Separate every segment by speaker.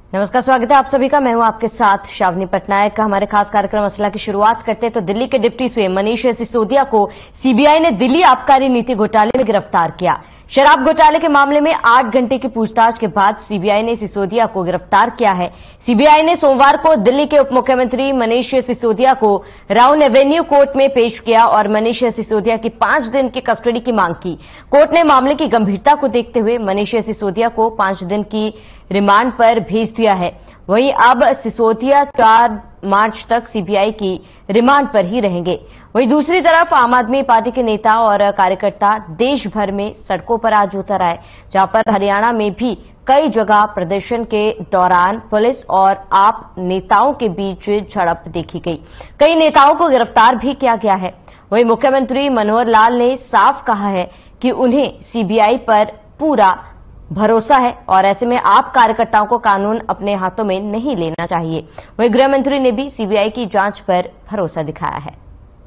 Speaker 1: नमस्कार, स्वागत है आप सभी का। मैं हूं आपके साथ शावनी पटनायक। हमारे खास कार्यक्रम मसला की शुरुआत करते हैं तो दिल्ली के डिप्टी सीएम मनीष सिसोदिया को सीबीआई ने दिल्ली आबकारी नीति घोटाले में गिरफ्तार किया। शराब घोटाले के मामले में 8 घंटे की पूछताछ के बाद सीबीआई ने सिसोदिया को गिरफ्तार किया है। सीबीआई ने सोमवार को दिल्ली के उप मुख्यमंत्री मनीष सिसोदिया को राउंड एवेन्यू कोर्ट में पेश किया और मनीष सिसोदिया की 5 दिन की कस्टडी की मांग की। कोर्ट ने मामले की गंभीरता को देखते हुए मनीष सिसोदिया को 5 दिन की रिमांड पर भेज दिया है। वहीं अब सिसोदिया 4 मार्च तक सीबीआई की रिमांड पर ही रहेंगे। वहीं दूसरी तरफ आम आदमी पार्टी के नेता और कार्यकर्ता देश भर में सड़कों पर आज उतर आए, जहां पर हरियाणा में भी कई जगह प्रदर्शन के दौरान पुलिस और आप नेताओं के बीच झड़प देखी गई। कई नेताओं को गिरफ्तार भी किया गया है। वहीं मुख्यमंत्री मनोहर लाल ने साफ कहा है कि उन्हें सीबीआई पर पूरा भरोसा है और ऐसे में आप कार्यकर्ताओं को कानून अपने हाथों में नहीं लेना चाहिए। वहीं गृह मंत्री ने भी सीबीआई की जांच पर भरोसा दिखाया है।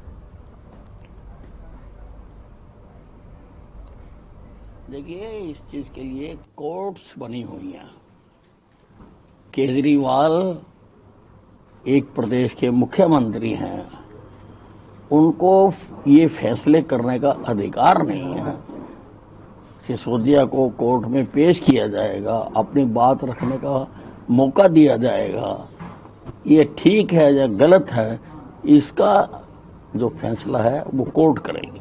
Speaker 2: देखिए, इस चीज के लिए कोर्ट्स बनी हुई हैं। केजरीवाल एक प्रदेश के मुख्यमंत्री हैं, उनको ये फैसले करने का अधिकार नहीं है। सिसोदिया को कोर्ट में पेश किया जाएगा, अपनी बात रखने का मौका दिया जाएगा। ये ठीक है या गलत है, इसका जो फैसला है वो कोर्ट करेगी।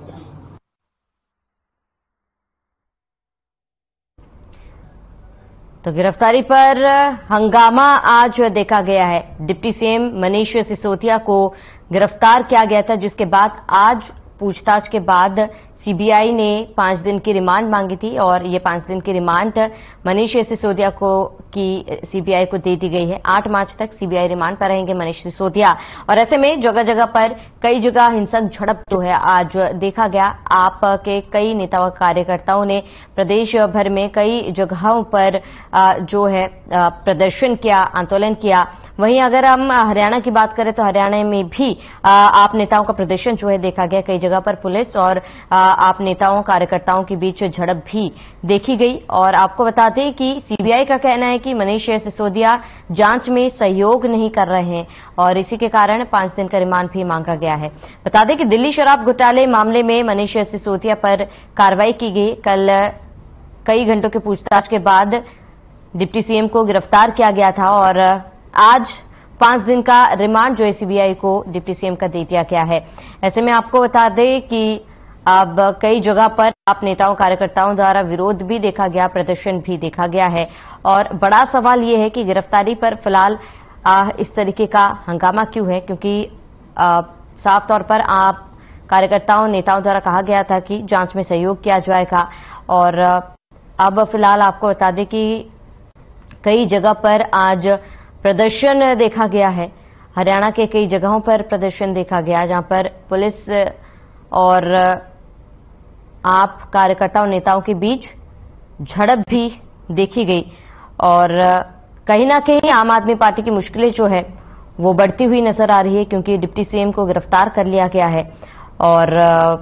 Speaker 1: तो गिरफ्तारी पर हंगामा आज देखा गया है। डिप्टी सीएम मनीष सिसोदिया को गिरफ्तार किया गया था, जिसके बाद आज पूछताछ के बाद सीबीआई ने 5 दिन की रिमांड मांगी थी और ये 5 दिन की रिमांड मनीष सिसोदिया को की सीबीआई को दे दी गई है। 8 मार्च तक सीबीआई रिमांड पर रहेंगे मनीष सिसोदिया। और ऐसे में जगह जगह पर कई जगह हिंसक झड़प जो है आज देखा गया। आप के कई नेताओं कार्यकर्ताओं ने प्रदेश भर में कई जगहों पर जो है प्रदर्शन किया, आंदोलन किया। वहीं अगर हम हरियाणा की बात करें तो हरियाणा में भी आप नेताओं का प्रदर्शन जो है देखा गया। कई जगह पर पुलिस और आप नेताओं कार्यकर्ताओं के बीच झड़प भी देखी गई। और आपको बता दें कि सीबीआई का कहना है कि मनीष सिसोदिया जांच में सहयोग नहीं कर रहे हैं और इसी के कारण 5 दिन का रिमांड भी मांगा गया है। बता दें कि दिल्ली शराब घोटाले मामले में मनीष सिसोदिया पर कार्रवाई की गई। कल कई घंटों की पूछताछ के बाद डिप्टी सीएम को गिरफ्तार किया गया था और आज 5 दिन का रिमांड जो है सीबीआई को डिप्टी सीएम का दे दिया गया है। ऐसे में आपको बता दें कि अब कई जगह पर आप नेताओं कार्यकर्ताओं द्वारा विरोध भी देखा गया, प्रदर्शन भी देखा गया है। और बड़ा सवाल यह है कि गिरफ्तारी पर फिलहाल इस तरीके का हंगामा क्यों है, क्योंकि साफ तौर पर आप कार्यकर्ताओं नेताओं द्वारा कहा गया था कि जांच में सहयोग किया जाएगा। और अब फिलहाल आपको बता दें कि कई जगह पर आज प्रदर्शन देखा गया है। हरियाणा के कई जगहों पर प्रदर्शन देखा गया, जहां पर पुलिस और आप कार्यकर्ताओं नेताओं के बीच झड़प भी देखी गई। और कहीं ना कहीं आम आदमी पार्टी की मुश्किलें जो है वो बढ़ती हुई नजर आ रही है, क्योंकि डिप्टी सीएम को गिरफ्तार कर लिया गया है और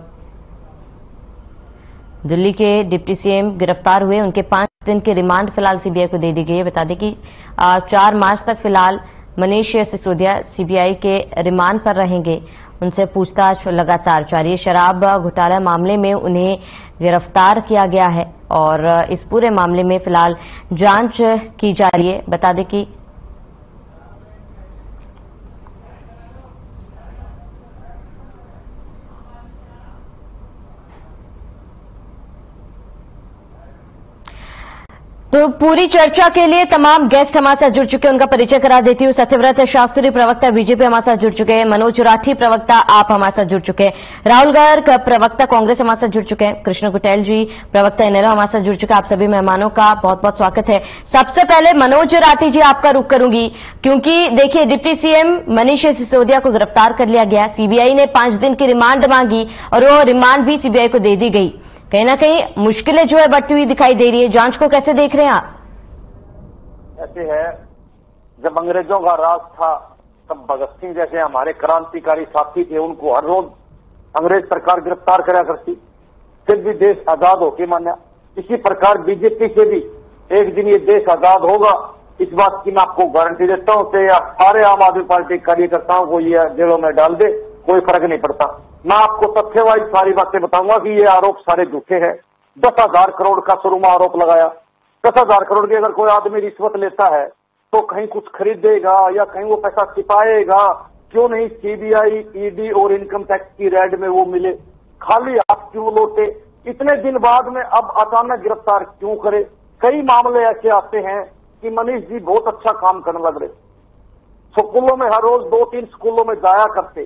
Speaker 1: दिल्ली के डिप्टी सीएम गिरफ्तार हुए। उनके 5 दिन की रिमांड फिलहाल सीबीआई को दे दी गई है। बता दें कि 4 मार्च तक फिलहाल मनीष सिसोदिया सीबीआई के रिमांड पर रहेंगे। उनसे पूछताछ लगातार जारी है। शराब घोटाला मामले में उन्हें गिरफ्तार किया गया है और इस पूरे मामले में फिलहाल जांच की जा रही है। बता दें कि तो पूरी चर्चा के लिए तमाम गेस्ट हमारे साथ जुड़ चुके हैं, उनका परिचय करा देती हूँ। सत्यव्रत शास्त्री प्रवक्ता बीजेपी हमारे साथ जुड़ चुके हैं, मनोज राठी प्रवक्ता आप हमारे साथ जुड़ चुके हैं, राहुल गर्ग प्रवक्ता कांग्रेस हमारे साथ जुड़ चुके हैं, कृष्ण कुटेल जी प्रवक्ता इनेलो हमारे साथ जुड़ चुके हैं। आप सभी मेहमानों का बहुत बहुत स्वागत है। सबसे पहले मनोज राठी जी आपका रुख करूंगी, क्योंकि देखिए डिप्टी सीएम मनीष सिसोदिया को गिरफ्तार कर लिया गया। सीबीआई ने 5 दिन की रिमांड मांगी और वो रिमांड भी सीबीआई को दे दी गई। कहीं ना कहीं मुश्किलें जो है बढ़ती हुई दिखाई दे रही है। जांच को कैसे देख रहे हैं आप?
Speaker 3: ऐसे है, जब अंग्रेजों का राज था तब भगत सिंह जैसे हमारे क्रांतिकारी साथी थे, उनको हर रोज अंग्रेज सरकार गिरफ्तार करा करती, फिर भी देश आजाद होके माना। इसी प्रकार बीजेपी से भी एक दिन ये देश आजाद होगा इस बात की मैं आपको गारंटी देता हूं कि आप सारे आम आदमी पार्टी कार्यकर्ताओं को ये जेलों में डाल दे, कोई फर्क नहीं पड़ता। मैं आपको तथ्यवाही सारी बातें बताऊंगा कि ये आरोप सारे झूठे हैं। 10,000 करोड़ का शुरू में आरोप लगाया। 10,000 करोड़ की अगर कोई आदमी रिश्वत लेता है तो कहीं कुछ खरीदेगा या कहीं वो पैसा छिपाएगा, क्यों नहीं सीबीआई, ईडी और इनकम टैक्स की रेड में वो मिले? खाली हाथ क्यों लौटे? इतने दिन बाद में अब अचानक गिरफ्तार क्यों करे? कई मामले ऐसे आते हैं कि मनीष जी बहुत अच्छा काम करने लग रहे, स्कूलों में हर रोज 2-3 स्कूलों में जाया करते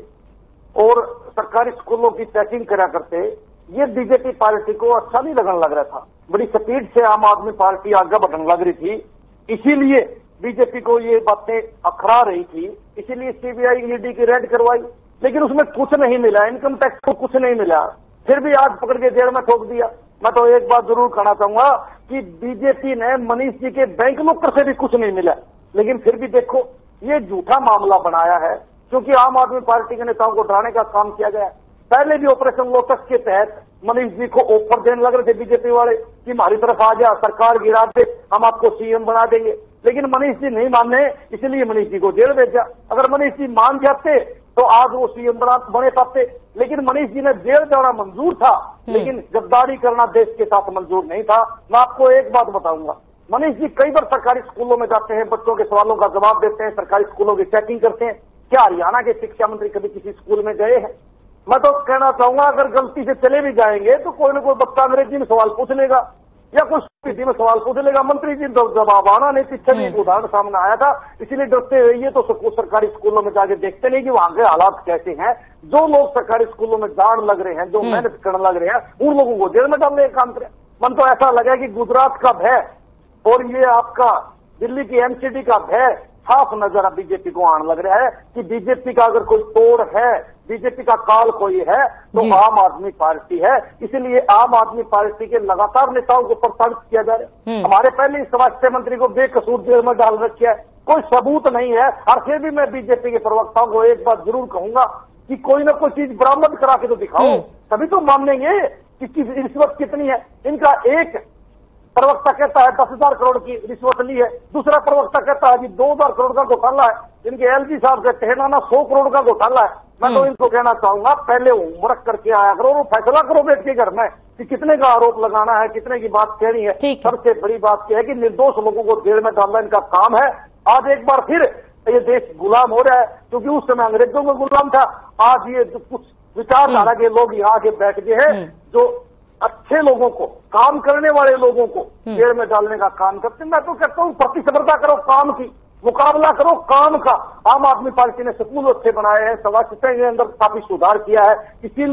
Speaker 3: और सरकारी स्कूलों की चेकिंग करा करते। ये बीजेपी पार्टी को अच्छा नहीं लगने लग रहा था। बड़ी स्पीड से आम आदमी पार्टी आगे बढ़ने लग रही थी, इसीलिए बीजेपी को ये बातें अखड़ा रही थी, इसीलिए सीबीआई ईडी की रेड करवाई, लेकिन उसमें कुछ नहीं मिला, इनकम टैक्स को कुछ नहीं मिला, फिर भी आज पकड़ के जेल में ठोक दिया। मैं तो एक बात जरूर कहना चाहूंगा कि बीजेपी ने मनीष जी के बैंक लॉकर से भी कुछ नहीं मिला, लेकिन फिर भी देखो ये झूठा मामला बनाया है, क्योंकि आम आदमी पार्टी के नेताओं को डराने का काम किया गया है। पहले भी ऑपरेशन लोटस के तहत मनीष जी को ऑफर देने लग रहे थे बीजेपी वाले कि हमारी तरफ आ जा, सरकार गिरा दे, हम आपको सीएम बना देंगे, लेकिन मनीष जी नहीं माने, इसलिए मनीष जी को जेल भेजा। अगर मनीष जी मान जाते तो आज वो सीएम बने पाते, लेकिन मनीष जी ने जेल जाना मंजूर था, लेकिन गद्दारी करना देश के साथ मंजूर नहीं था। मैं आपको एक बात बताऊंगा, मनीष जी कई बार सरकारी स्कूलों में जाते हैं, बच्चों के सवालों का जवाब देते हैं, सरकारी स्कूलों की चेकिंग करते हैं। क्या हरियाणा के शिक्षा मंत्री कभी किसी स्कूल में गए हैं? मैं तो कहना चाहूंगा अगर गलती से चले भी जाएंगे तो कोई ना कोई बच्चा अंग्रेजी में सवाल पूछ लेगा या कुछ हिंदी में सवाल पूछ लेगा, मंत्री जी तो जवाब आना नहीं। पीछे भी एक उदाहरण सामने आया था, इसीलिए डरते हुए तो सरकारी स्कूलों में जाके देखते नहीं कि वहां के हालात कैसे हैं। जो लोग सरकारी स्कूलों में जान लग रहे हैं, जो मेहनत करने लग रहे हैं, उन लोगों को जेल में डालने का काम करें। मन तो ऐसा लगा कि गुजरात का भय और ये आपका दिल्ली की एमसीडी का भय साफ नजर बीजेपी को आने लग रहा है कि बीजेपी का अगर कोई तोड़ है, बीजेपी का काल कोई है तो आम आदमी पार्टी है। इसलिए आम आदमी पार्टी के लगातार नेताओं को प्रताड़ित किया जा रहा है। हमारे पहले स्वास्थ्य मंत्री को बेकसूर जेल में डाल रखा है, कोई सबूत नहीं है। और फिर भी मैं बीजेपी के प्रवक्ताओं को एक बात जरूर कहूंगा कि कोई ना कोई चीज बरामद करा के तो दिखाओ, तभी तो मानेंगे कि रिश्वत कितनी है। इनका एक प्रवक्ता कहता है 10,000 करोड़ की रिश्वत ली है, दूसरा प्रवक्ता कहता है कि 2,000 करोड़ का घोटाला है, इनके एलजी साहब कहते हैं ना 100 करोड़ का घोटाला है। मैं तो इनको कहना चाहूंगा पहले होमवर्क करके आया करो, वो फैसला करो बैठ के घर में कि कितने का आरोप लगाना है, कितने की बात कहनी है। सबसे बड़ी बात यह है कि निर्दोष लोगों को जेल में डालना इनका काम है। आज एक बार फिर ये देश गुलाम हो रहा है, क्योंकि उस समय अंग्रेजों में गुलाम था। आज ये कुछ विचारधारा के लोग यहाँ आके बैठ गए हैं जो अच्छे लोगों को, काम करने वाले लोगों को जेल में डालने का काम करते हैं। मैं तो कहता हूँ प्रतिस्पर्धा करो काम की, मुकाबला करो काम का। आम आदमी पार्टी ने स्कूल अच्छे बनाए हैं, स्वास्थ्य के अंदर काफी सुधार किया है,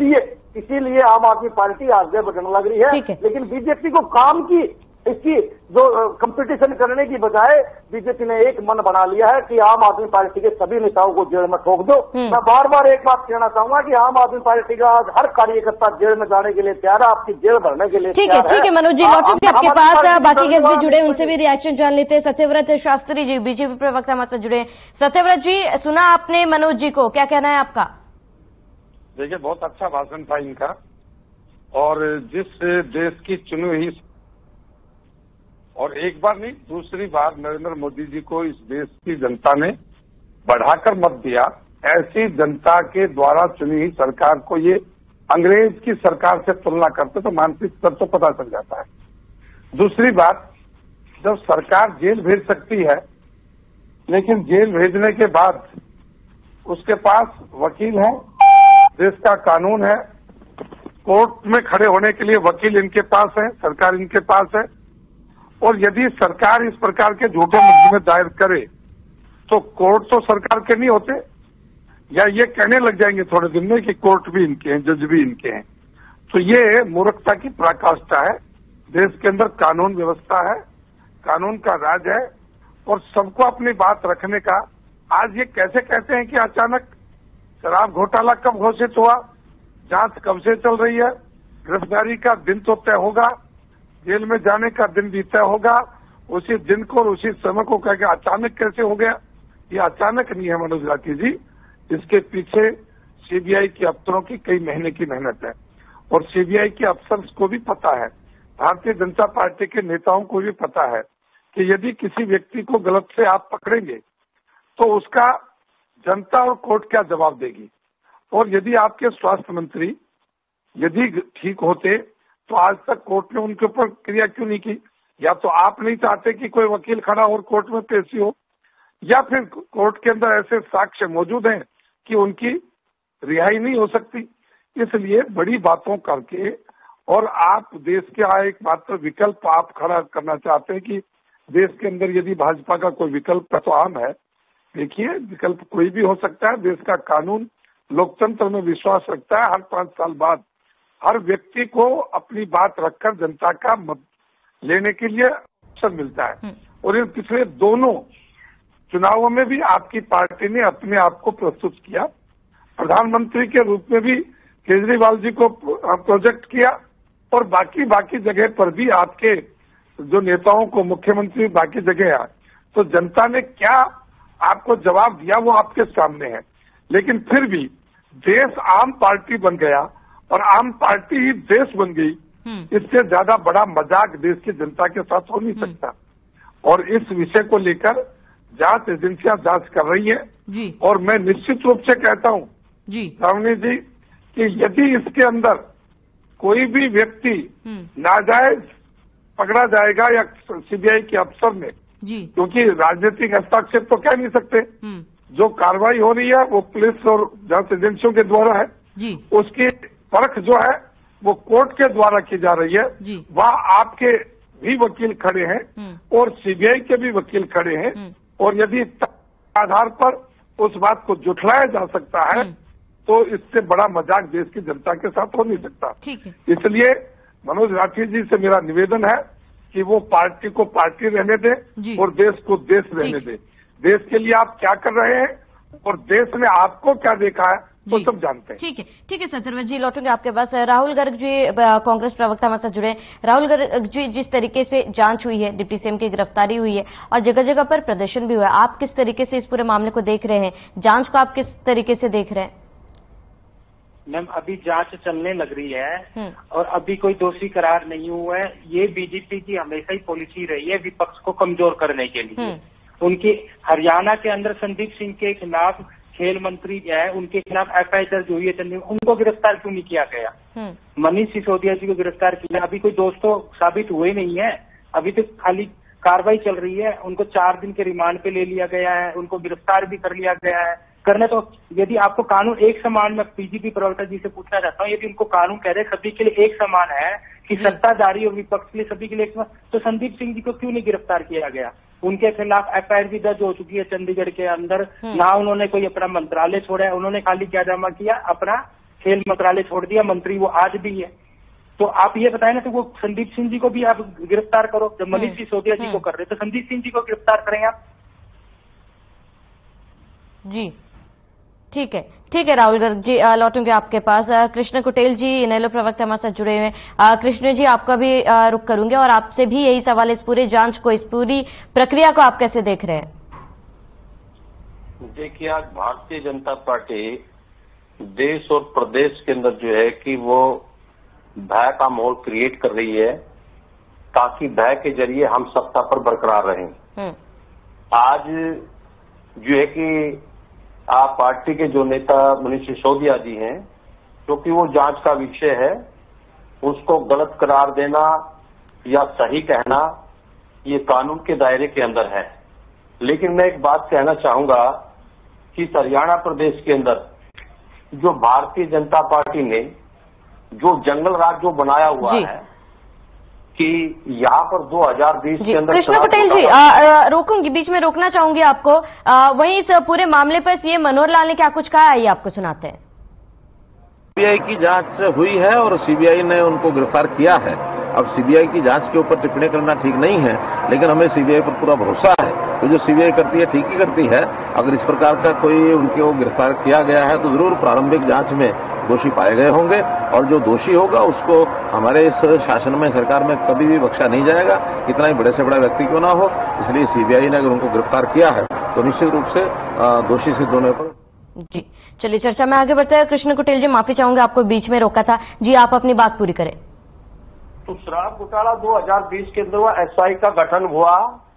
Speaker 3: इसीलिए आम आदमी पार्टी आगे बढ़ने लग रही है। लेकिन बीजेपी को काम की इसकी जो कंपटीशन करने की बजाय बीजेपी ने एक मन बना लिया है कि आम आदमी पार्टी के सभी नेताओं को जेल में ठोक दो। मैं बार बार एक बात कहना चाहूंगा कि आम आदमी पार्टी का हर कार्यकर्ता जेल में जाने के लिए तैयार है, आपकी जेल भरने के लिए तैयार है।
Speaker 1: ठीक है मनोज जी, लौटे भी आपके पास, बाकी गेस्ट भी जुड़े, उनसे भी रिएक्शन जान लेते हैं। सत्यव्रत शास्त्री जी बीजेपी प्रवक्ता हमारे साथ जुड़े। सत्यव्रत जी, सुना आपने मनोज जी को, क्या कहना है आपका?
Speaker 4: देखिए, बहुत अच्छा भाषण था इनका, और जिस देश की चुनी हुई, और एक बार नहीं दूसरी बार नरेंद्र मोदी जी को इस देश की जनता ने बढ़ाकर मत दिया। ऐसी जनता के द्वारा चुनी हुई सरकार को ये अंग्रेज की सरकार से तुलना करते तो मानसिक स्तर तो पता चल जाता है। दूसरी बात, जब सरकार जेल भेज सकती है, लेकिन जेल भेजने के बाद उसके पास वकील है, देश का कानून है, कोर्ट में खड़े होने के लिए वकील इनके पास है, सरकार इनके पास है, और यदि सरकार इस प्रकार के झूठे मुकदमे दायर करे तो कोर्ट तो सरकार के नहीं होते, या ये कहने लग जाएंगे थोड़े दिन में कि कोर्ट भी इनके हैं, जज भी इनके हैं। तो ये मूर्खता की पराकाष्ठा है। देश के अंदर कानून व्यवस्था है, कानून का राज है, और सबको अपनी बात रखने का। आज ये कैसे कहते हैं कि अचानक शराब घोटाला कब घोषित हुआ, जांच कब से चल रही है, गिरफ्तारी का दिन तो तय होगा, जेल में जाने का दिन भी तय होगा, उसी दिन को और उसी समय को कह के अचानक कैसे हो गया? ये अचानक नहीं है मनोज राठी जी, इसके पीछे सीबीआई के अफसरों की कई महीने की मेहनत है, और सीबीआई के अफसर को भी पता है, भारतीय जनता पार्टी के नेताओं को भी पता है कि यदि किसी व्यक्ति को गलत से आप पकड़ेंगे तो उसका जनता और कोर्ट क्या जवाब देगी। और यदि आपके स्वास्थ्य मंत्री यदि ठीक होते तो आज तक कोर्ट ने उनके ऊपर क्रिया क्यों नहीं की। या तो आप नहीं चाहते कि कोई वकील खड़ा और कोर्ट में पेशी हो, या फिर कोर्ट के अंदर ऐसे साक्ष्य मौजूद हैं कि उनकी रिहाई नहीं हो सकती। इसलिए बड़ी बातों करके और आप देश के एकमात्र विकल्प आप खड़ा करना चाहते हैं कि देश के अंदर यदि भाजपा का कोई विकल्प है तो आम है। देखिए, विकल्प कोई भी हो सकता है। देश का कानून लोकतंत्र में विश्वास रखता है। हर 5 साल बाद हर व्यक्ति को अपनी बात रखकर जनता का मत लेने के लिए अवसर मिलता है। और इन पिछले दोनों चुनावों में भी आपकी पार्टी ने अपने आप को प्रस्तुत किया। प्रधानमंत्री के रूप में भी केजरीवाल जी को प्रोजेक्ट किया और बाकी जगह पर भी आपके जो नेताओं को मुख्यमंत्री बाकी जगह आए। तो जनता ने क्या आपको जवाब दिया वो आपके सामने है। लेकिन फिर भी देश आम पार्टी बन गया और आम पार्टी ही देश बन गई। इससे ज्यादा बड़ा मजाक देश की जनता के साथ हो नहीं सकता। और इस विषय को लेकर जांच एजेंसियां जांच कर रही है
Speaker 1: जी।
Speaker 4: और मैं निश्चित रूप से कहता हूं जी श्रावणी जी कि यदि इसके अंदर कोई भी व्यक्ति नाजायज पकड़ा जाएगा या सीबीआई के अफसर ने जी, क्योंकि राजनीतिक हस्तक्षेप तो कह नहीं सकते, जो कार्रवाई हो रही है वो पुलिस और जांच एजेंसियों के द्वारा है जी। उसकी परख जो है वो कोर्ट के द्वारा की जा रही है। वहाँ आपके भी वकील खड़े हैं और सीबीआई के भी वकील खड़े हैं। और यदि आधार पर उस बात को जुठलाया जा सकता है तो इससे बड़ा मजाक देश की जनता के साथ हो नहीं सकता। इसलिए मनोज राठी जी से मेरा निवेदन है कि वो पार्टी को पार्टी रहने दें और देश को देश रहने दें। देश के लिए आप क्या कर रहे हैं और देश ने आपको क्या देखा है वो सब जानते हैं।
Speaker 1: ठीक है सत्यव्रत जी, लौटूंगे आपके पास। राहुल गर्ग जी कांग्रेस प्रवक्ता हमारे साथ जुड़े। राहुल गर्ग जी, जिस तरीके से जांच हुई है, डिप्टी सीएम की गिरफ्तारी हुई है और जगह जगह पर प्रदर्शन भी हुआ है, आप किस तरीके से इस पूरे मामले को देख रहे हैं? जांच को आप किस तरीके से देख रहे हैं?
Speaker 5: मैम, अभी जांच चलने लग रही है और अभी कोई दोषी करार नहीं हुआ है। ये बीजेपी की हमेशा ही पॉलिसी रही है विपक्ष को कमजोर करने के लिए। उनकी हरियाणा के अंदर संदीप सिंह के खिलाफ खेल मंत्री है, उनके खिलाफ एफआईआर दर्ज हुई है, उनको गिरफ्तार क्यों नहीं किया गया? मनीष सिसोदिया जी को गिरफ्तार किया, अभी कोई दोष तो साबित हुए नहीं है। अभी तो खाली कार्रवाई चल रही है। उनको 4 दिन के रिमांड पे ले लिया गया है, उनको गिरफ्तार भी कर लिया गया है। करने तो यदि आपको कानून एक समान, मैं बीजेपी प्रवक्ता जी से पूछना चाहता हूँ, यदि उनको कानून कह रहे सभी के लिए एक समान है कि सत्ताधारी और विपक्ष के लिए सभी के लिए एक समान, तो संदीप सिंह जी को क्यों नहीं गिरफ्तार किया गया? उनके खिलाफ एफआईआर भी दर्ज हो चुकी है चंडीगढ़ के अंदर। ना उन्होंने कोई अपना मंत्रालय छोड़ा है, उन्होंने खाली क्या जमा किया? अपना खेल मंत्रालय छोड़ दिया। मंत्री वो आज भी है। तो आप ये बताएं ना, तो वो संदीप सिंह जी को भी आप गिरफ्तार करो। जब मनीष सिसोदिया जी को कर रहे तो संदीप सिंह जी को गिरफ्तार करें आप।
Speaker 1: जी ठीक है राहुल गर्ग जी, लौटूंगे आपके पास। कृष्ण कुटेल जी इनेलो प्रवक्ता हमारे साथ जुड़े हुए हैं। कृष्ण जी, आपका भी रुख करूंगे और आपसे भी यही सवाल, इस पूरी जांच को, इस पूरी प्रक्रिया को आप कैसे देख रहे हैं?
Speaker 6: देखिए, आज भारतीय जनता पार्टी देश और प्रदेश के अंदर जो है कि वो भय का माहौल क्रिएट कर रही है ताकि भय के जरिए हम सत्ता पर बरकरार रहें। आज जो है कि आप पार्टी के जो नेता मनीष सिसोदिया जी हैं, क्योंकि वो जांच का विषय है, उसको गलत करार देना या सही कहना ये कानून के दायरे के अंदर है। लेकिन मैं एक बात कहना चाहूंगा कि हरियाणा प्रदेश के अंदर जो भारतीय जनता पार्टी ने जो जंगल राज जो बनाया हुआ है कि यहाँ पर 2020 के अंदर
Speaker 1: कृष्ण कुटेल जी, रोकूंगी, बीच में रोकना चाहूंगी आपको। वहीं इस पूरे मामले पर सीएम मनोहर लाल ने क्या कुछ कहा, आइए आपको सुनाते हैं।
Speaker 7: सीबीआई की जांच हुई है और सीबीआई ने उनको गिरफ्तार किया है। अब सीबीआई की जांच के ऊपर टिप्पणी करना ठीक नहीं है, लेकिन हमें सीबीआई पर पूरा भरोसा है। तो जो सीबीआई करती है ठीक ही करती है। अगर इस प्रकार का कोई उनको गिरफ्तार किया गया है तो जरूर प्रारंभिक जांच में दोषी पाए गए होंगे और जो दोषी होगा उसको हमारे इस शासन में, सरकार में कभी भी बख्शा नहीं जाएगा, कितना ही बड़े से बड़ा व्यक्ति क्यों ना हो। इसलिए सीबीआई ने अगर उनको गिरफ्तार किया है तो निश्चित रूप से दोषी सिद्ध होने पर।
Speaker 1: जी चलिए, चर्चा में आगे बढ़ते हैं। कृष्ण कुटेल जी, माफी चाहूंगा, आपको बीच में रोका था जी, आप अपनी बात पूरी करें।
Speaker 6: तो शराब घोटाला 2020 के अंदर एसआई का गठन हुआ,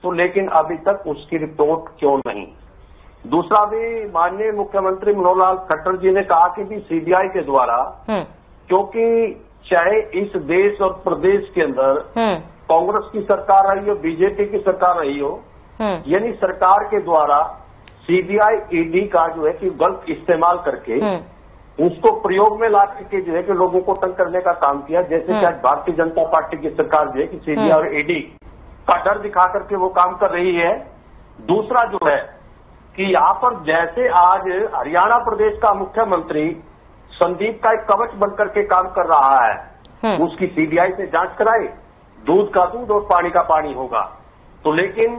Speaker 6: तो लेकिन अभी तक उसकी रिपोर्ट क्यों नहीं। दूसरा भी माननीय मुख्यमंत्री मनोहर लाल खट्टर जी ने कहा कि भी सीबीआई के द्वारा, क्योंकि चाहे इस देश और प्रदेश के अंदर कांग्रेस की सरकार रही हो, बीजेपी की सरकार रही हो, यानी सरकार के द्वारा सीबीआई ईडी का जो है कि गलत इस्तेमाल करके उसको प्रयोग में ला करके जो है कि लोगों को तंग करने का काम किया। जैसे कि आज भारतीय जनता पार्टी की सरकार जो है कि सीबीआई और ईडी का डर दिखा करके वो काम कर रही है। दूसरा जो है कि यहाँ पर जैसे आज हरियाणा प्रदेश का मुख्यमंत्री संदीप का एक कवच बनकर के काम कर रहा है, उसकी सीबीआई से जांच कराए, दूध का दूध और पानी का पानी होगा। तो लेकिन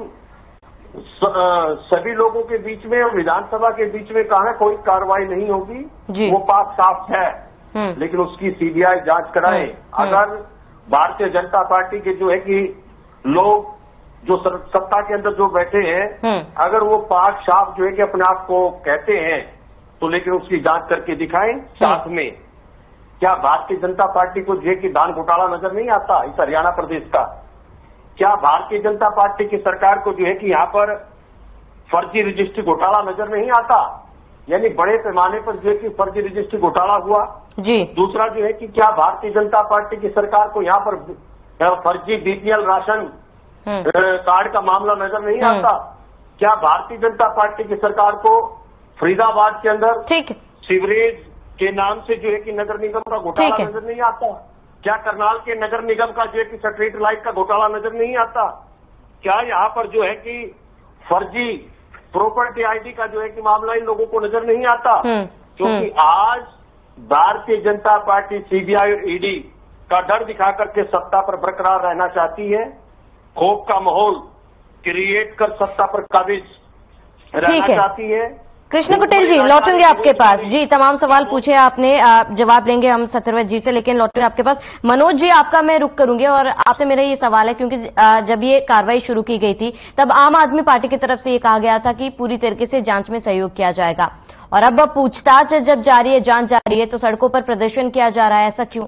Speaker 6: सभी लोगों के बीच में और विधानसभा के बीच में कहा कोई कार्रवाई नहीं होगी, वो बात साफ है, लेकिन उसकी सीबीआई जांच कराए। अगर भारतीय जनता पार्टी के जो है कि लोग जो सत्ता के अंदर जो बैठे हैं, अगर वो पाक साफ जो है कि अपने आप को कहते हैं, तो लेकिन उसकी जांच करके दिखाएं। साथ में क्या भारतीय जनता पार्टी को जो है कि धान घोटाला नजर नहीं आता इस हरियाणा प्रदेश का? क्या भारतीय जनता पार्टी की सरकार को जो है कि यहाँ पर फर्जी रजिस्ट्री घोटाला नजर नहीं आता? यानी बड़े पैमाने पर जो है कि फर्जी रजिस्ट्री घोटाला हुआ जी। दूसरा जो है कि क्या भारतीय जनता पार्टी की सरकार को यहाँ पर फर्जी बीपीएल राशन कार्ड का मामला नजर नहीं आता? क्या भारतीय जनता पार्टी की सरकार को फरीदाबाद के अंदर सीवरेज के नाम से जो है कि नगर निगम का घोटाला नजर नहीं आता? क्या करनाल के नगर निगम का जो है कि स्ट्रीट लाइट का घोटाला नजर नहीं आता? क्या यहाँ पर जो है कि फर्जी प्रॉपर्टी आईडी का जो है कि मामला इन लोगों को नजर नहीं आता? क्योंकि आज भारतीय जनता पार्टी सीबीआई और ईडी का डर दिखा करके सत्ता पर बरकरार रहना चाहती है, खौफ का माहौल क्रिएट कर सत्ता पर काबिज रहना चाहती है।
Speaker 1: कृष्ण पटेल जी, लौटेंगे आपके पास। जी, तमाम सवाल पूछे आपने, जवाब लेंगे हम सत्यव्रत जी से, लेकिन लौटेंगे आपके पास। मनोज जी, आपका मैं रुख करूंगी और आपसे मेरा ये सवाल है, क्योंकि जब ये कार्रवाई शुरू की गई थी तब आम आदमी पार्टी की तरफ से ये कहा गया था कि पूरी तरीके से जांच में सहयोग किया जाएगा, और अब पूछताछ जब जारी है, जांच जारी है, तो सड़कों पर प्रदर्शन किया जा रहा है, ऐसा क्यों?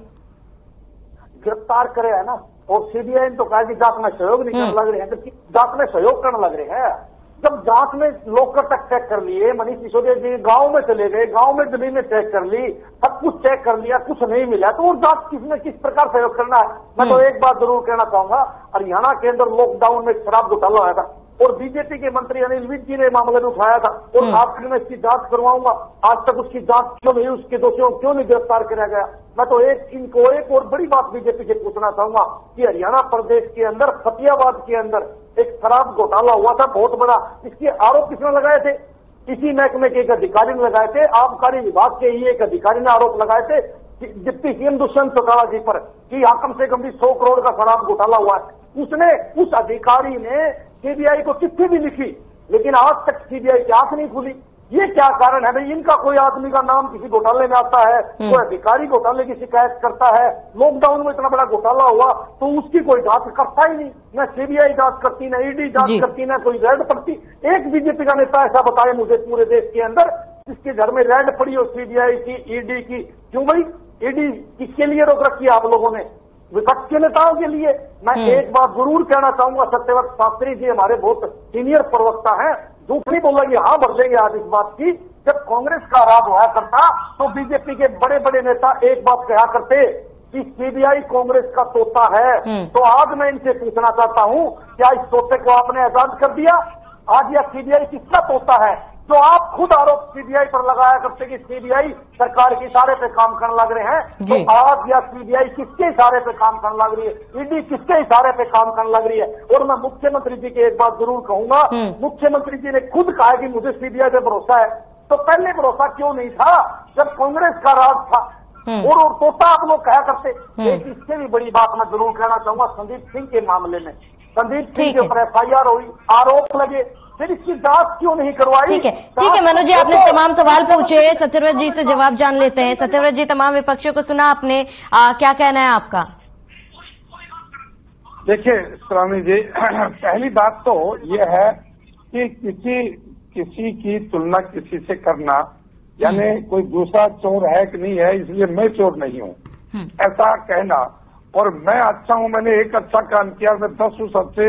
Speaker 3: गिरफ्तार करे है ना, और सीबीआई ने तो कहा कि जांच में सहयोग नहीं करने लग रहे हैं, तो जांच में सहयोग करने लग रहे हैं। जब जांच में लोकर तक चेक कर लिए, मनीष सिसोदिया जी गांव में चले गए, गांव में जमीन चेक कर ली, सब कुछ चेक कर लिया, कुछ नहीं मिला, तो वो जांच किसने किस प्रकार सहयोग करना है? मैं तो एक बात जरूर कहना चाहूंगा, हरियाणा के अंदर लॉकडाउन में शराब घोटाला हुआ था और बीजेपी के मंत्री अनिल विज जी ने मामले में उठाया था, और आखिर में इसकी जांच करवाऊंगा। आज तक उसकी जांच क्यों नहीं, उसके दोषियों क्यों नहीं गिरफ्तार किया गया? मैं तो इनको एक और बड़ी बात बीजेपी से पूछना चाहूंगा कि हरियाणा प्रदेश के अंदर फतेहाबाद के अंदर एक शराब घोटाला हुआ था बहुत बड़ा, इसके आरोप किसने लगाए थे? इसी महकमे के एक अधिकारी ने लगाए थे, आबकारी विभाग के ही एक अधिकारी ने आरोप लगाए थे डिप्टी सीएम दुष्यंत चौटाला जी पर कि यहाँ कम से कम भी 100 करोड़ का शराब घोटाला हुआ है। उसने, उस अधिकारी ने सीबीआई को चिट्ठी भी लिखी, लेकिन आज तक सीबीआई की आंख नहीं खुली। ये क्या कारण है भाई? इनका कोई आदमी का नाम किसी घोटाले में आता है, कोई अधिकारी घोटाले की शिकायत करता है, लॉकडाउन में इतना बड़ा घोटाला हुआ तो उसकी कोई जांच करता ही नहीं, न सीबीआई जांच करती, न ईडी जांच करती, न कोई रेड पड़ती। एक बीजेपी का नेता ऐसा बताए मुझे पूरे देश के अंदर जिसके घर में रेड पड़ी हो सीबीआई की, ईडी की। क्यों भाई? ईडी किसके लिए रोक रखी है आप लोगों ने? विपक्ष के नेताओं के लिए। मैं एक बात जरूर कहना चाहूंगा, सत्यव्रत शास्त्री जी हमारे बहुत सीनियर प्रवक्ता हैं, झूठ नहीं बोलेंगे, हाँ भर देंगे आज इस बात की। जब कांग्रेस का राज हुआ करता तो बीजेपी के बड़े बड़े नेता एक बात कहा करते कि सीबीआई कांग्रेस का तोता है। तो आज मैं इनसे पूछना चाहता हूं, क्या इस तोते को आपने आजाद कर दिया? आज यह सीबीआई किसका तोता है जो आप खुद आरोप सीबीआई पर लगाया करते कि सीबीआई सरकार के इशारे पे काम करने लग रहे हैं? तो आज यह सीबीआई किसके इशारे पे काम करने लग रही है? ईडी किसके इशारे पे काम करने लग रही है? और मैं मुख्यमंत्री जी की एक बात जरूर कहूंगा, मुख्यमंत्री जी ने खुद कहा कि मुझे सीबीआई पे भरोसा है, तो पहले भरोसा क्यों नहीं था जब कांग्रेस का राज था? और तोता आप लोग कहा करते। एक इससे भी बड़ी बात मैं जरूर कहना चाहूंगा, संदीप सिंह के मामले में, संदीप सिंह के ऊपर FIR हुई, आरोप लगे, फिर इसकी जांच क्यों नहीं करवाई? ठीक
Speaker 1: है मनोज जी, आपने तमाम सवाल पूछे, सत्यव्रत जी से जवाब जान लेते हैं। सत्यव्रत जी, तमाम विपक्षियों को सुना आपने, क्या कहना है आपका?
Speaker 4: देखिए स्वामी जी, पहली बात तो यह है कि किसी की तुलना किसी से करना, यानी कोई दूसरा चोर है कि नहीं है इसलिए मैं चोर नहीं हूँ, ऐसा कहना, और मैं अच्छा हूँ, मैंने एक अच्छा काम किया, मैं 10 सबसे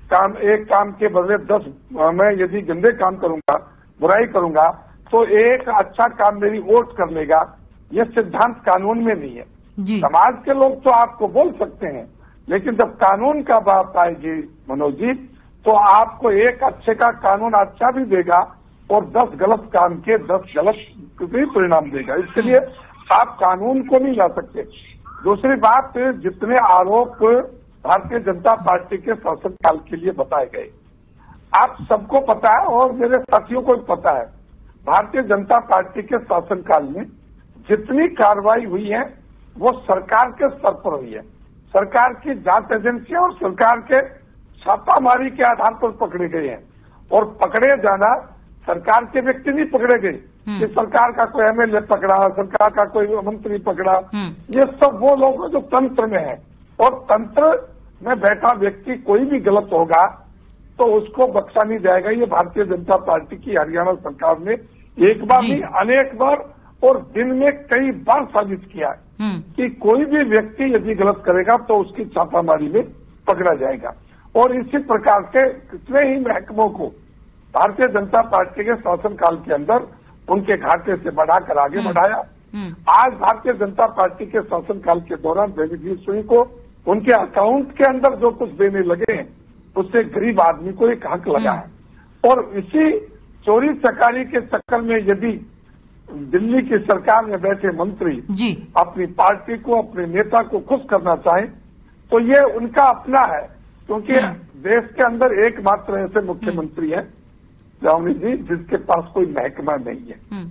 Speaker 4: एक काम के बदले 10 मैं यदि गंदे काम करूंगा, बुराई करूंगा, तो एक अच्छा काम मेरी वोट कर लेगा, ये सिद्धांत कानून में नहीं है। समाज के लोग तो आपको बोल सकते हैं, लेकिन जब कानून का बात आएगी मनोज जी, तो आपको एक अच्छे का कानून अच्छा भी देगा और 10 गलत काम के 10 गलत भी परिणाम देगा। इसके लिए आप कानून को नहीं ला सकते। दूसरी बात, जितने आरोप भारतीय जनता पार्टी के शासनकाल के लिए बताए गए, आप सबको पता है और मेरे साथियों को भी पता है, भारतीय जनता पार्टी के शासनकाल में जितनी कार्रवाई हुई है वो सरकार के स्तर पर हुई है। सरकार की जांच एजेंसियां और सरकार के छापामारी के आधार पर पकड़े गए हैं। और पकड़े जाना सरकार के व्यक्ति नहीं पकड़े गए कि सरकार का कोई एमएलए पकड़ा, सरकार का कोई मंत्री पकड़ा, ये सब वो लोग जो तंत्र में है। और तंत्र में बैठा व्यक्ति कोई भी गलत होगा तो उसको बख्शा नहीं जाएगा। ये भारतीय जनता पार्टी की हरियाणा सरकार ने एक बार नहीं अनेक बार और दिन में कई बार साबित किया है कि कोई भी व्यक्ति यदि गलत करेगा तो उसकी छापामारी में पकड़ा जाएगा। और इसी प्रकार से कितने ही महकमों को भारतीय जनता पार्टी के शासनकाल के अंदर उनके घाटे से बढ़ाकर आगे बढ़ाया। आज भारतीय जनता पार्टी के शासनकाल के दौरान बेनिफिशियरी को उनके अकाउंट के अंदर जो कुछ देने लगे हैं उससे गरीब आदमी को एक हक लगा है। और इसी चोरी चकारी के चक्कर में यदि दिल्ली की सरकार में बैठे मंत्री अपनी पार्टी को, अपने नेता को खुश करना चाहें तो ये उनका अपना है, क्योंकि देश के अंदर एकमात्र ऐसे मुख्यमंत्री हैं जावनी जी जिसके पास कोई महकमा नहीं है।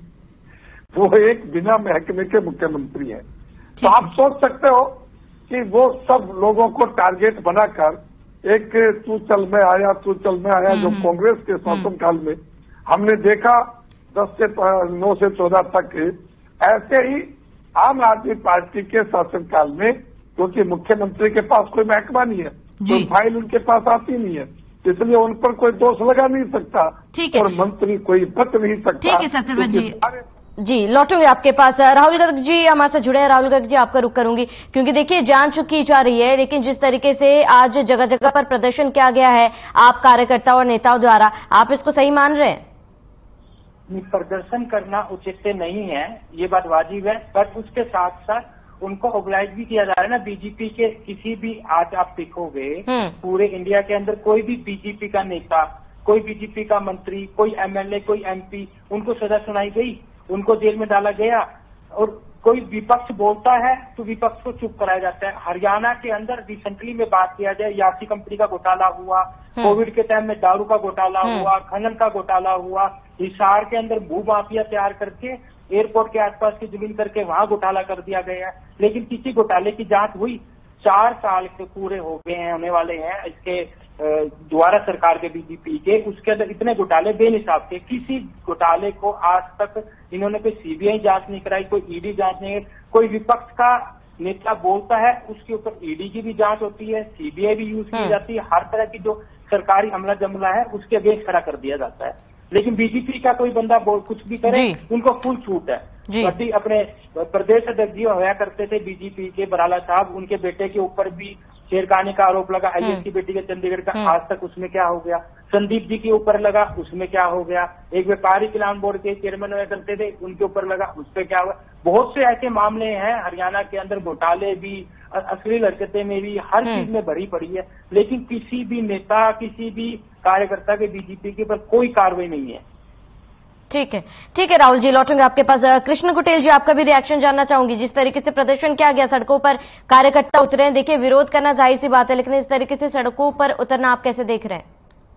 Speaker 4: वो एक बिना महकमे के मुख्यमंत्री हैं। तो आप सोच सकते हो कि वो सब लोगों को टारगेट बनाकर एक तू चल में आया, तू चल में आया, जो कांग्रेस के शासनकाल में हमने देखा 10 से 9 से 14 तक, ऐसे ही आम आदमी पार्टी के शासनकाल में, क्योंकि मुख्यमंत्री के पास कोई महकमा नहीं है, कोई फाइल उनके पास आती नहीं है, इसलिए उन पर कोई दोष लगा नहीं सकता और मंत्री कोई बच नहीं सकता।
Speaker 1: ठीक है सत्यव्रत जी, लौटूंगी आपके पास। राहुल गर्ग जी हमारे साथ जुड़े हैं। राहुल गर्ग जी, आपका रुख करूंगी, क्योंकि देखिए जांच की जा रही है, लेकिन जिस तरीके से आज जगह जगह पर प्रदर्शन किया गया है आप कार्यकर्ताओं और नेताओं द्वारा, आप इसको सही मान रहे हैं?
Speaker 5: प्रदर्शन करना उचित नहीं है, ये बात वाजिब है, पर उसके साथ साथ उनको ऑब्लाइज भी किया जा रहा है ना। बीजेपी के किसी भी, आज आप देखोगे पूरे इंडिया के अंदर कोई भी बीजेपी का नेता, कोई बीजेपी का मंत्री, कोई एमएलए, कोई एमपी, उनको सजा सुनाई गई, उनको जेल में डाला गया। और कोई विपक्ष बोलता है तो विपक्ष को चुप कराया जाता है। हरियाणा के अंदर रिसेंटली में बात किया जाए, यासी कंपनी का घोटाला हुआ, कोविड के टाइम में दारू का घोटाला हुआ, खनन का घोटाला हुआ, हिसार के अंदर भू माफिया तैयार करके एयरपोर्ट के आसपास की जमीन करके वहां घोटाला कर दिया गया। लेकिन किसी घोटाले की जांच हुई? 4 साल के पूरे हो गए हैं, होने वाले हैं इसके द्वारा सरकार के बीजेपी के, उसके अंदर इतने घोटाले बेनिसाब के। किसी घोटाले को आज तक इन्होंने कोई सीबीआई जांच नहीं कराई, कोई ईडी जांच नहीं। कोई विपक्ष का नेता बोलता है उसके ऊपर ईडी की भी जांच होती है, सीबीआई भी यूज की जाती है, हर तरह की जो सरकारी अमला जमला है उसके अगेंस्ट खड़ा कर दिया जाता है। लेकिन बीजेपी का कोई बंदा कुछ भी करे उनको फुल छूट है। अपने प्रदेश अध्यक्ष जी होया करते थे बीजेपी के बराला साहब, उनके बेटे के ऊपर भी छेड़खानी का आरोप लगा, आईएएस की बेटी के चंडीगढ़ का, आज तक उसमें क्या हो गया? संदीप जी के ऊपर लगा, उसमें क्या हो गया? एक व्यापारी कल्याण बोर्ड के चेयरमैन हुआ करते थे, उनके ऊपर लगा, उसपे क्या हुआ? बहुत से ऐसे मामले हैं हरियाणा के अंदर, घोटाले भी, अश्लील हरकतें में भी, हर चीज में भरी पड़ी है। लेकिन किसी भी नेता, किसी भी कार्यकर्ता के बीजेपी के ऊपर कोई कार्रवाई नहीं है।
Speaker 1: ठीक है राहुल जी, लौटूंगे आपके पास। कृष्ण कुटेल जी, आपका भी रिएक्शन जानना चाहूंगी। जिस तरीके से प्रदर्शन किया गया, सड़कों पर कार्यकर्ता उतरे हैं, देखिए विरोध करना जाहिर सी बात है, लेकिन इस तरीके से सड़कों पर उतरना आप कैसे देख रहे हैं?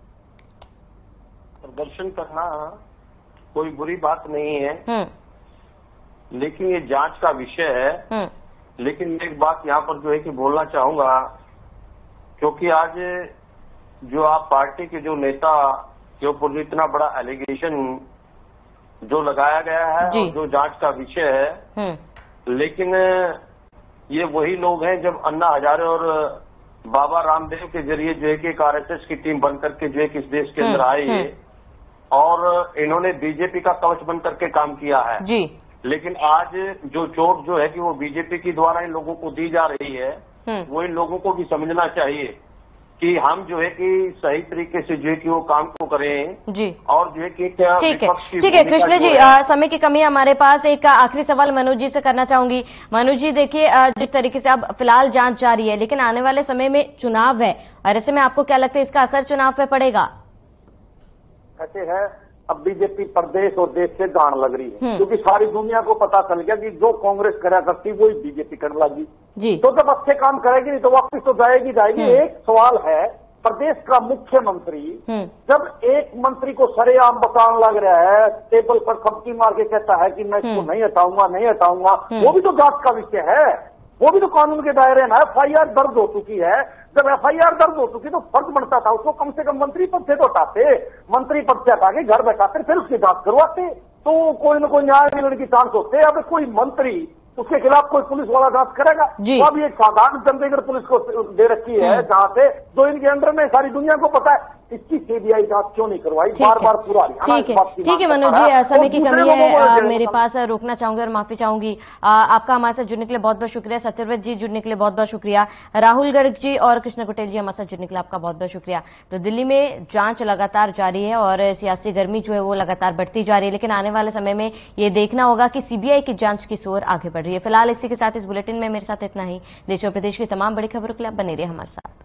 Speaker 6: प्रदर्शन करना कोई बुरी बात नहीं है, लेकिन ये जांच का विषय है। लेकिन एक बात यहाँ पर जो है कि बोलना चाहूंगा, क्योंकि आज जो आप पार्टी के जो नेता के ऊपर इतना बड़ा एलिगेशन जो लगाया गया है और जो जांच का विषय है, लेकिन ये वही लोग हैं जब अन्ना हजारे और बाबा रामदेव के जरिए जो है कि एक आरएसएस की टीम बनकर के जो है कि इस देश के अंदर आई है और इन्होंने बीजेपी का कवच बन करके काम किया है। लेकिन आज जो चोट जो है कि वो बीजेपी के द्वारा इन लोगों को दी जा रही है, वो इन लोगों को भी समझना चाहिए कि हम जो है कि सही तरीके से जो है कि वो काम को करें
Speaker 1: जी,
Speaker 6: और जो है कि क्या
Speaker 1: ठीक है कृष्ण जी, समय की कमी है हमारे पास। एक आखिरी सवाल मनोज जी से करना चाहूंगी। मनोज जी देखिए, जिस तरीके से अब फिलहाल जांच जारी है, लेकिन आने वाले समय में चुनाव है, और ऐसे में आपको क्या लगता है इसका असर चुनाव पे पड़ेगा?
Speaker 3: ऐसे है, अब बीजेपी प्रदेश और देश से गान लग रही है, क्योंकि सारी दुनिया को पता चल गया कि जो कांग्रेस करा करती वही बीजेपी करने लगी
Speaker 1: जी।
Speaker 3: तो जब अच्छे काम करेगी नहीं तो वापस तो जाएगी। एक सवाल है, प्रदेश का मुख्यमंत्री जब एक मंत्री को सरेआम बताने लग रहा है, टेबल पर थपकी मार के कहता है कि मैं इसको नहीं हटाऊंगा, वो भी तो जांच का विषय है, वो भी तो कानून के दायरे में है। FIR दर्ज हो चुकी है, जब FIR दर्ज हो चुकी तो फर्ज बनता था उसको कम से कम मंत्री पद से तो हटाते, मंत्री पद से हटा के घर बैठाते, फिर उसकी जांच करवाते, तो कोई न कोई न्याय मिलने की चांस होते। अब कोई मंत्री उसके खिलाफ कोई पुलिस वाला जांच करेगा? तो अब ये साधारण चंडीगढ़ पुलिस को दे रखी है जहां से जो इनके अंडर में सारी दुनिया को पता है, इसकी सीबीआई जांच क्यों नहीं करवाई? बार पूरा
Speaker 1: ठीक है मनोज जी, समय की कमी है मेरे पास, रोकना चाहूंगी और माफी चाहूंगी। आपका हमारे साथ जुड़ने के लिए बहुत बहुत शुक्रिया। सत्यव्रत जी जुड़ने के लिए बहुत बहुत शुक्रिया। राहुल गर्ग जी और कृष्ण पटेल जी हमारे साथ जुड़ने के लिए आपका बहुत बहुत शुक्रिया। तो दिल्ली में जांच लगातार जारी है और सियासी गर्मी जो है वो लगातार बढ़ती जा रही है, लेकिन आने वाले समय में ये देखना होगा कि सीबीआई की जांच किस ओर आगे बढ़ रही है। फिलहाल इसी के साथ इस बुलेटिन में मेरे साथ इतना ही। देश और प्रदेश की तमाम बड़ी खबरों के लिए आप बने रहिए हमारे साथ।